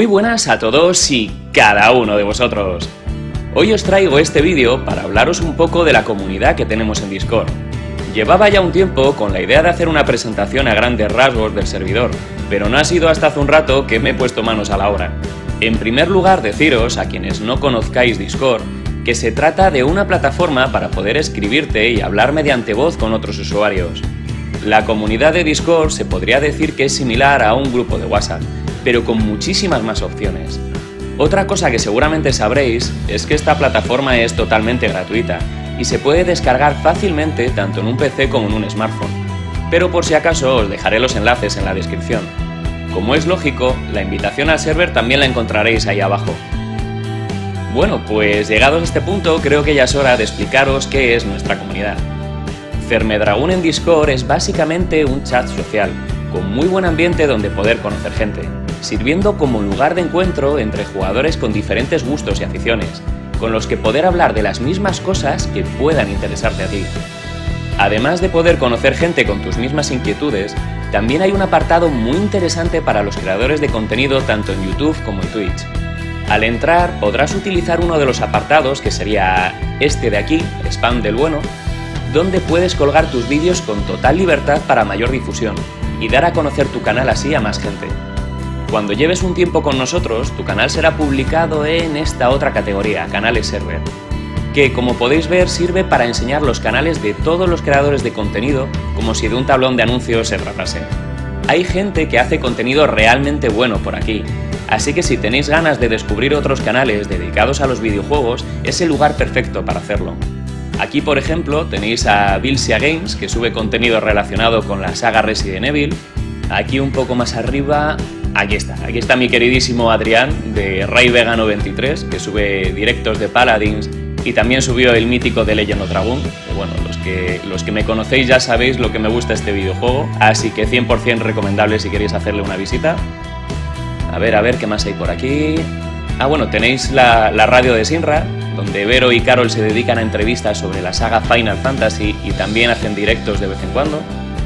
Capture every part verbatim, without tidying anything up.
Muy buenas a todos y cada uno de vosotros. Hoy os traigo este vídeo para hablaros un poco de la comunidad que tenemos en Discord. Llevaba ya un tiempo con la idea de hacer una presentación a grandes rasgos del servidor, pero no ha sido hasta hace un rato que me he puesto manos a la obra. En primer lugar, deciros, a quienes no conozcáis Discord, que se trata de una plataforma para poder escribirte y hablar mediante voz con otros usuarios. La comunidad de Discord se podría decir que es similar a un grupo de WhatsApp, pero con muchísimas más opciones. Otra cosa que seguramente sabréis es que esta plataforma es totalmente gratuita y se puede descargar fácilmente tanto en un P C como en un smartphone, pero por si acaso os dejaré los enlaces en la descripción. Como es lógico, la invitación al server también la encontraréis ahí abajo. Bueno, pues llegados a este punto creo que ya es hora de explicaros qué es nuestra comunidad. Fermedragún en Discord es básicamente un chat social, con muy buen ambiente donde poder conocer gente, sirviendo como lugar de encuentro entre jugadores con diferentes gustos y aficiones, con los que poder hablar de las mismas cosas que puedan interesarte a ti. Además de poder conocer gente con tus mismas inquietudes, también hay un apartado muy interesante para los creadores de contenido tanto en YouTube como en Twitch. Al entrar podrás utilizar uno de los apartados, que sería este de aquí, Spam del Bueno, donde puedes colgar tus vídeos con total libertad para mayor difusión y dar a conocer tu canal así a más gente. Cuando lleves un tiempo con nosotros, tu canal será publicado en esta otra categoría, Canales Server, que como podéis ver sirve para enseñar los canales de todos los creadores de contenido como si de un tablón de anuncios se tratase. Hay gente que hace contenido realmente bueno por aquí, así que si tenéis ganas de descubrir otros canales dedicados a los videojuegos, es el lugar perfecto para hacerlo. Aquí, por ejemplo, tenéis a Vilsia Games, que sube contenido relacionado con la saga Resident Evil. Aquí un poco más arriba, aquí está, aquí está mi queridísimo Adrián, de Ray Vegano veintitrés, que sube directos de Paladins y también subió el mítico de Legend of Dragon. Que bueno, los que, los que me conocéis ya sabéis lo que me gusta este videojuego, así que cien por cien recomendable si queréis hacerle una visita. A ver, a ver, ¿qué más hay por aquí? Ah, bueno, tenéis la, la radio de Sinra, donde Vero y Carol se dedican a entrevistas sobre la saga Final Fantasy y también hacen directos de vez en cuando.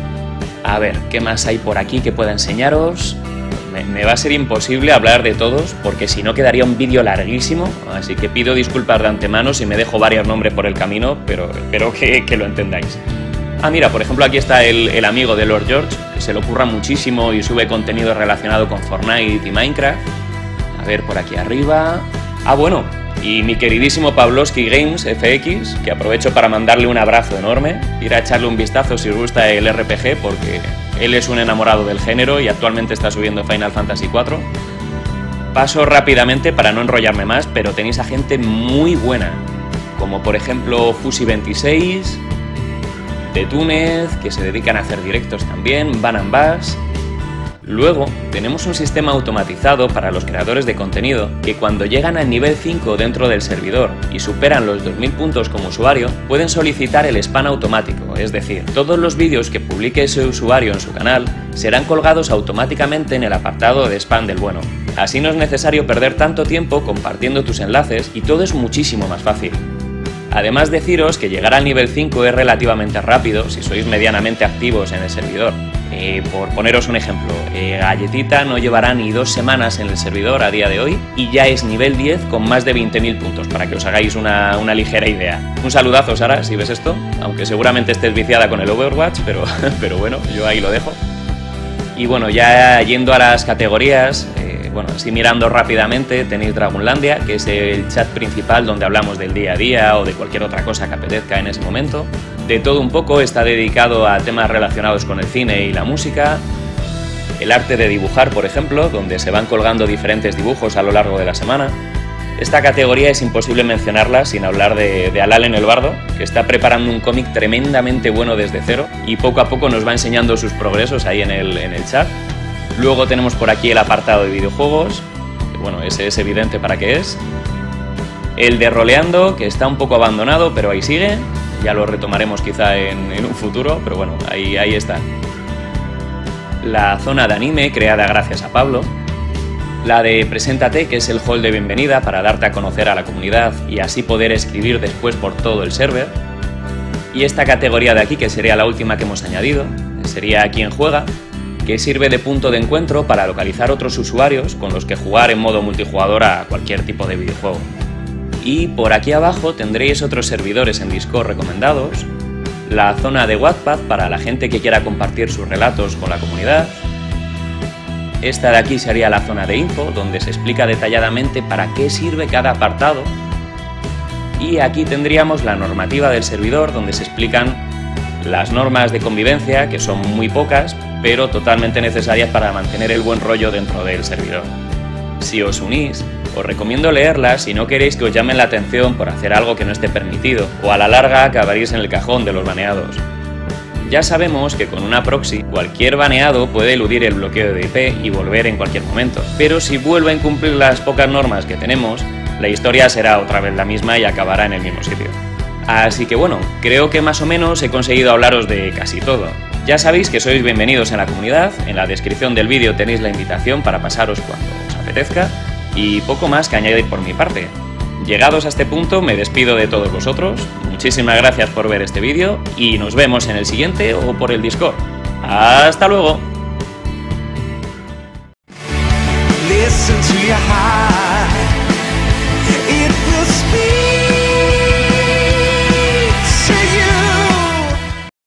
A ver, ¿qué más hay por aquí que pueda enseñaros? Me, me va a ser imposible hablar de todos, porque si no quedaría un vídeo larguísimo, así que pido disculpas de antemano si me dejo varios nombres por el camino, pero espero que, que lo entendáis. Ah, mira, por ejemplo, aquí está el, el amigo de Lord George, que se lo curra muchísimo y sube contenido relacionado con Fortnite y Minecraft. A ver, por aquí arriba... Ah, bueno, y mi queridísimo Pavlovsky Games F X, que aprovecho para mandarle un abrazo enorme, ir a echarle un vistazo si os gusta el R P G, porque él es un enamorado del género y actualmente está subiendo Final Fantasy cuatro. Paso rápidamente para no enrollarme más, pero tenéis a gente muy buena, como por ejemplo Fusi veintiséis, de Túnez, que se dedican a hacer directos también, Van and Bass. Luego, tenemos un sistema automatizado para los creadores de contenido que cuando llegan al nivel cinco dentro del servidor y superan los dos mil puntos como usuario, pueden solicitar el spam automático, es decir, todos los vídeos que publique ese usuario en su canal serán colgados automáticamente en el apartado de spam del bueno. Así no es necesario perder tanto tiempo compartiendo tus enlaces y todo es muchísimo más fácil. Además, deciros que llegar al nivel cinco es relativamente rápido si sois medianamente activos en el servidor. Eh, por poneros un ejemplo, eh, Galletita no llevará ni dos semanas en el servidor a día de hoy y ya es nivel diez con más de veinte mil puntos, para que os hagáis una, una ligera idea. Un saludazo, Sara, si ves esto, aunque seguramente estés viciada con el Overwatch, pero, pero bueno, yo ahí lo dejo. Y bueno, ya yendo a las categorías, eh, bueno, así mirando rápidamente, tenéis Dragonlandia, que es el chat principal donde hablamos del día a día o de cualquier otra cosa que apetezca en ese momento. De todo un poco, está dedicado a temas relacionados con el cine y la música. El arte de dibujar, por ejemplo, donde se van colgando diferentes dibujos a lo largo de la semana. Esta categoría es imposible mencionarla sin hablar de, de Alalen el Bardo, que está preparando un cómic tremendamente bueno desde cero y poco a poco nos va enseñando sus progresos ahí en el, en el chat. Luego tenemos por aquí el apartado de videojuegos, que bueno, ese es evidente para qué es. El de Roleando, que está un poco abandonado, pero ahí sigue. Ya lo retomaremos quizá en, en un futuro, pero bueno, ahí, ahí está. La zona de anime, creada gracias a Pablo. La de Preséntate, que es el hall de bienvenida para darte a conocer a la comunidad y así poder escribir después por todo el server. Y esta categoría de aquí, que sería la última que hemos añadido, sería Quién juega, que sirve de punto de encuentro para localizar otros usuarios con los que jugar en modo multijugador a cualquier tipo de videojuego. Y por aquí abajo tendréis otros servidores en Discord recomendados, la zona de Wattpad para la gente que quiera compartir sus relatos con la comunidad. Esta de aquí sería la zona de info, donde se explica detalladamente para qué sirve cada apartado. Y aquí tendríamos la normativa del servidor, donde se explican las normas de convivencia, que son muy pocas, pero totalmente necesarias para mantener el buen rollo dentro del servidor. Si os unís, os recomiendo leerlas si no queréis que os llamen la atención por hacer algo que no esté permitido, o a la larga acabaréis en el cajón de los baneados. Ya sabemos que con una proxy, cualquier baneado puede eludir el bloqueo de I P y volver en cualquier momento, pero si vuelve a incumplir las pocas normas que tenemos, la historia será otra vez la misma y acabará en el mismo sitio. Así que bueno, creo que más o menos he conseguido hablaros de casi todo. Ya sabéis que sois bienvenidos en la comunidad, en la descripción del vídeo tenéis la invitación para pasaros cuando os apetezca, y poco más que añadir por mi parte. Llegados a este punto me despido de todos vosotros, muchísimas gracias por ver este vídeo y nos vemos en el siguiente o por el Discord. ¡Hasta luego! Listen to your heart.